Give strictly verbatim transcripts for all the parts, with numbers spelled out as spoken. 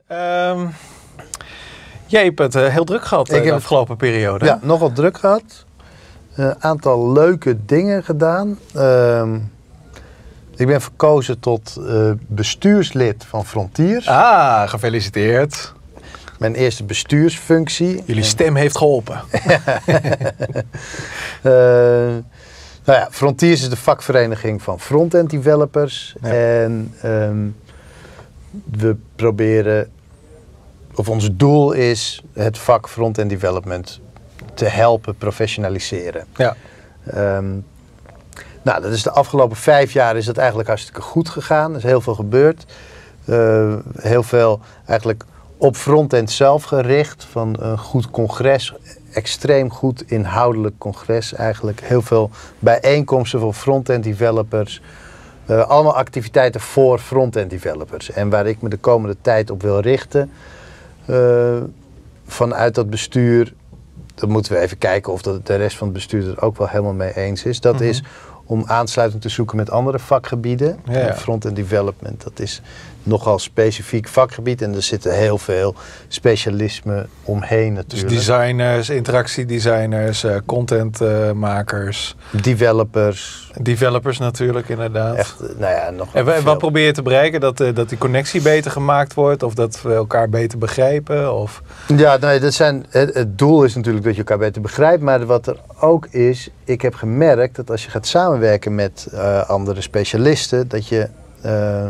Um, jij hebt het uh, heel druk gehad uh, de afgelopen periode. Ja, nogal druk gehad. Een uh, aantal leuke dingen gedaan. Uh, ik ben verkozen tot uh, bestuurslid van Frontiers. Ah, gefeliciteerd. Mijn eerste bestuursfunctie. Jullie stem heeft geholpen. uh, nou ja, Frontiers is de vakvereniging van front-end developers. Ja. En um, we proberen, of ons doel is het vak front-end development te helpen professionaliseren. Ja. Um, nou, dat is de afgelopen vijf jaar is dat eigenlijk hartstikke goed gegaan. Er is heel veel gebeurd. Uh, heel veel eigenlijk op frontend zelf gericht. Van een goed congres. Extreem goed inhoudelijk congres eigenlijk. Heel veel bijeenkomsten voor front-end developers. Uh, allemaal activiteiten voor front-end developers. En waar ik me de komende tijd op wil richten. Uh, vanuit dat bestuur. Dan moeten we even kijken of dat de rest van het bestuur er ook wel helemaal mee eens is. Dat mm-hmm. is om aansluiting te zoeken met andere vakgebieden. Ja, ja. Front-end development, dat is nogal specifiek vakgebied. En er zitten heel veel specialismen omheen natuurlijk. Dus designers, interactiedesigners, uh, contentmakers. Uh, developers. Developers natuurlijk, inderdaad. Echt, nou ja, nog en veel. Wat probeer je te bereiken? Dat, uh, dat die connectie beter gemaakt wordt? Of dat we elkaar beter begrijpen? Of... Ja, nee, dat zijn, het, het doel is natuurlijk dat je elkaar beter begrijpt. Maar wat er ook is, ik heb gemerkt dat als je gaat samenwerken met uh, andere specialisten, dat je... Uh,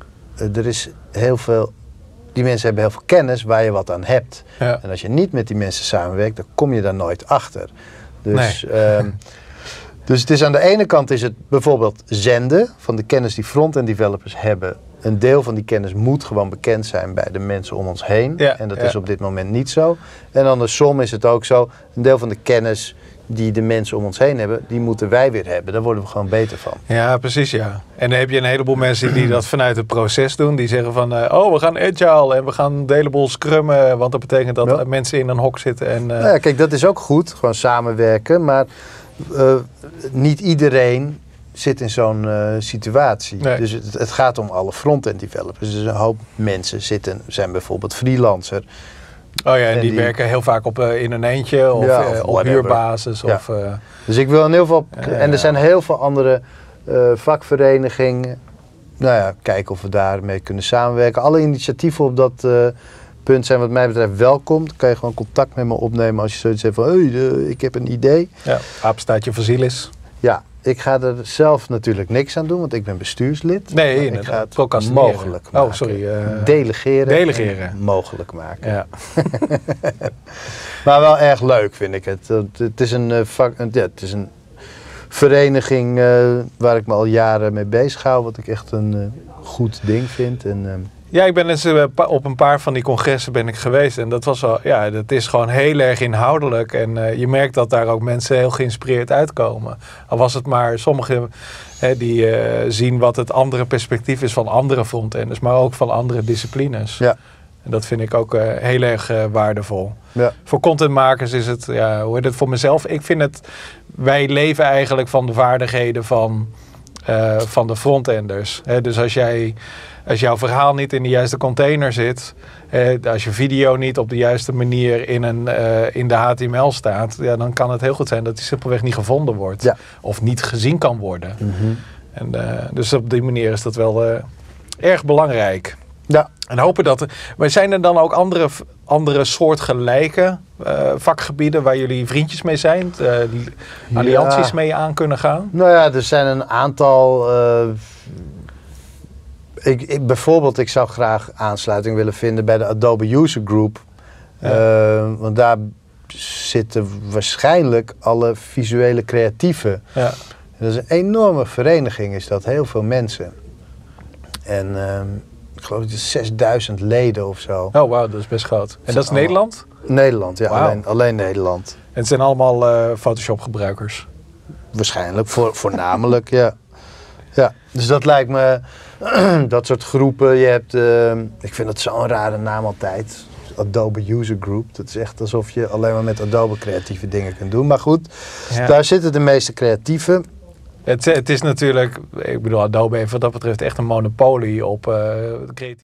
er is heel veel, die mensen hebben heel veel kennis waar je wat aan hebt. Ja. En als je niet met die mensen samenwerkt, dan kom je daar nooit achter. Dus, nee. um, dus het is aan de ene kant is het bijvoorbeeld zenden van de kennis die front-end developers hebben. Een deel van die kennis moet gewoon bekend zijn bij de mensen om ons heen. Ja, en dat ja. is op dit moment niet zo. En andersom is het ook zo, een deel van de kennis die de mensen om ons heen hebben, die moeten wij weer hebben. Daar worden we gewoon beter van. Ja, precies, ja. En dan heb je een heleboel mensen die dat vanuit het proces doen. Die zeggen van, uh, oh, we gaan agile en we gaan een heleboel scrummen. Want dat betekent dat ja. mensen in een hok zitten. En, uh... nou ja, kijk, dat is ook goed, gewoon samenwerken. Maar uh, niet iedereen zit in zo'n uh, situatie. Nee. Dus het, het gaat om alle front-end developers. Dus een hoop mensen zitten, zijn bijvoorbeeld freelancer. Oh ja, en, en die, die werken heel vaak op, uh, in een eentje of, ja, of uh, op huurbasis. Ja. Of, uh, dus ik wil in heel veel... Uh, en er zijn heel veel andere uh, vakverenigingen. Nou ja, kijken of we daarmee kunnen samenwerken. Alle initiatieven op dat uh, punt zijn wat mij betreft welkom. Dan kan je gewoon contact met me opnemen als je zoiets hebt van... Hey, uh, ik heb een idee. Ja, apenstaartje voor ziel is. Ja, ik ga er zelf natuurlijk niks aan doen, want ik ben bestuurslid. Nee, ik ga het procrastineren. mogelijk maken. Oh, sorry. Uh, delegeren. Delegeren. Mogelijk maken. Ja. Maar wel erg leuk vind ik het. Het is een, uh, vak, ja, het is een vereniging uh, waar ik me al jaren mee bezig hou, wat ik echt een uh, goed ding vind. En, uh, ja, ik ben eens uh, op een paar van die congressen ben ik geweest en dat was wel, ja, dat is gewoon heel erg inhoudelijk en uh, je merkt dat daar ook mensen heel geïnspireerd uitkomen. Al was het maar sommigen hè, die uh, zien wat het andere perspectief is van andere frontenders, maar ook van andere disciplines. Ja. En dat vind ik ook uh, heel erg uh, waardevol. Ja. Voor contentmakers is het, ja, hoe heet het voor mezelf? Ik vind het, wij leven eigenlijk van de vaardigheden van, uh, van de frontenders. Hè, dus als jij... Als jouw verhaal niet in de juiste container zit, eh, als je video niet op de juiste manier in, een, uh, in de H T M L staat, ja, dan kan het heel goed zijn dat die simpelweg niet gevonden wordt. Ja. Of niet gezien kan worden. Mm-hmm. En, uh, dus op die manier is dat wel uh, erg belangrijk. Ja. En hopen dat... Maar zijn er dan ook andere, andere soortgelijke uh, vakgebieden waar jullie vriendjes mee zijn? Uh, die allianties ja. mee aan kunnen gaan? Nou ja, er zijn een aantal... Uh, Ik, ik, bijvoorbeeld, ik zou graag aansluiting willen vinden bij de Adobe User Group. Ja. Uh, want daar zitten waarschijnlijk alle visuele creatieven. Ja. Dat is een enorme vereniging, is dat. Heel veel mensen. En uh, ik geloof dat het zesduizend leden of zo. Oh, wauw, dat is best groot. En dat is allemaal... Nederland? Nederland, ja. Wow. Alleen, alleen Nederland. En het zijn allemaal uh, Photoshop-gebruikers? Waarschijnlijk, voor, voornamelijk, ja. Ja, dus dat lijkt me, dat soort groepen. Je hebt, uh, ik vind dat zo'n rare naam altijd. Adobe User Group. Dat is echt alsof je alleen maar met Adobe creatieve dingen kunt doen. Maar goed, ja. Daar zitten de meeste creatieven. Het, het is natuurlijk, ik bedoel, Adobe heeft wat dat betreft echt een monopolie op uh, creatieve.